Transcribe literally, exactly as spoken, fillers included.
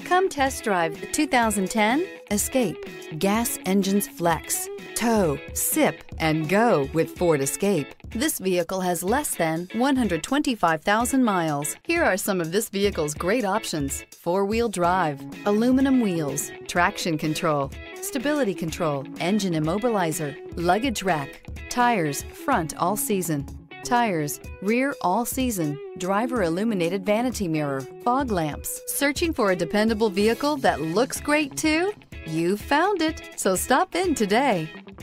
Come test drive the two thousand ten Escape. Gas engines flex, tow, sip, and go with Ford Escape. This vehicle has less than one hundred twenty-five thousand miles. Here are some of this vehicle's great options: four-wheel drive, aluminum wheels, traction control, stability control, engine immobilizer, luggage rack, tires front all season, tires rear all season, driver illuminated vanity mirror, fog lamps. Searching for a dependable vehicle that looks great too? You found it, so stop in today.